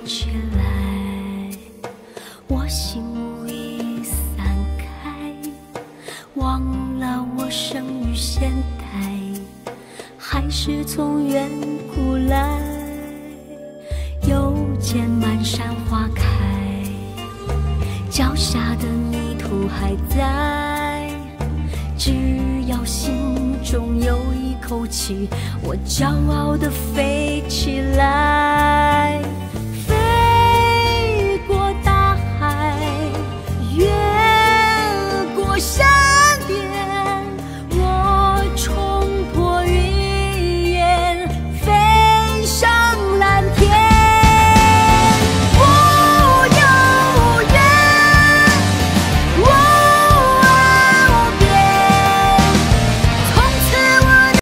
起来，我心无意散开，忘了我生于现代，还是从远古来。又见满山花开，脚下的泥土还在，只要心中有一口气，我骄傲地飞起来。